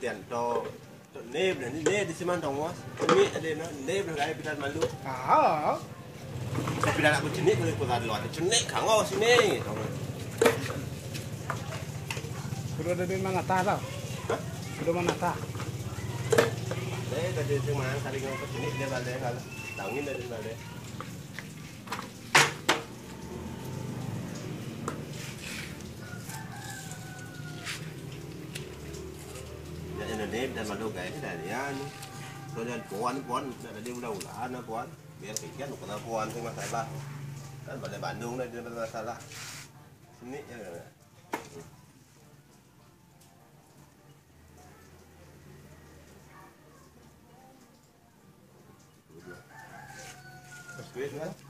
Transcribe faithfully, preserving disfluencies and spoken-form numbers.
tiền cho nếp này nếp di siman dong mas ini ada no nếp lah kayak pilar malu Ah, pilar aku jenik boleh putar luar jenik kangau sini kudu ada di mana tah tau? Kudu mana tah? deh tadi cuma kali ngau jenik dia balik kalau tangin dari balik nếp dan malu guys dari anu soalnya puan puan ada di ulah-ulah anak puan biar pikir lu kena puan itu masalah kan pada Bandung dah dia masalah sini ya terus